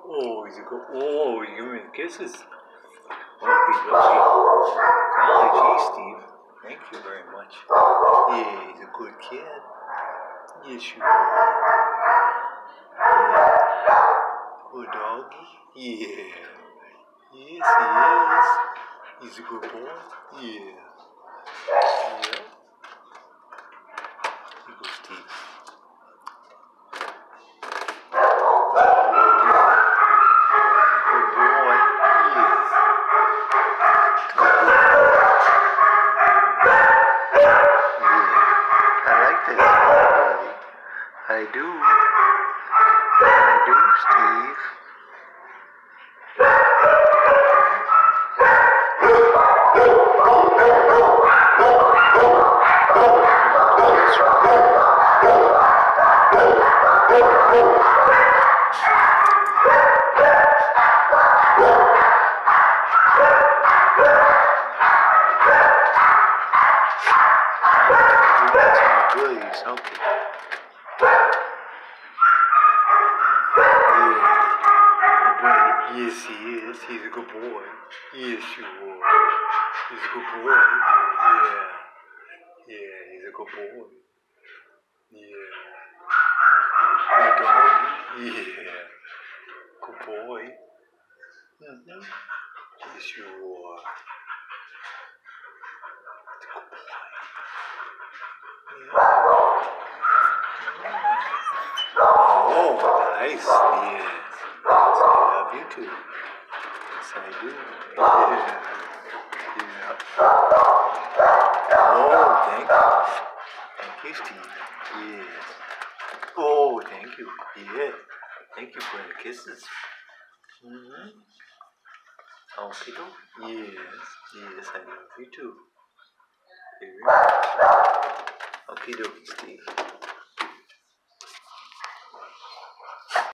Oh, he's a good. Oh, he's giving me the kisses. Okay, okay. Golly gee, Steve. Thank you very much. Yeah, he's a good kid. Yes, you are. Good doggy. Yeah. Yes, he is. He's a good boy. Yeah. Yeah. Here goes Steve. I do, Steve. Good, he's okay. Yes, he is. He's a good boy. Yes, you are. He's a good boy. Yeah. Yeah, he's a good boy. Yeah. Good doggy. Yeah. Good boy. Mm-hmm. Yes, you are. Good boy. Yeah. Oh, nice. Yes. I love you too. Yes, I do. Yeah. Yeah. Oh, thank you. Thank you, Steve. Yes. Oh, thank you. Yeah. Thank you for the kisses. Mm-hmm. Okay, yes. Yes, I love you too. Very much. Okay, Steve.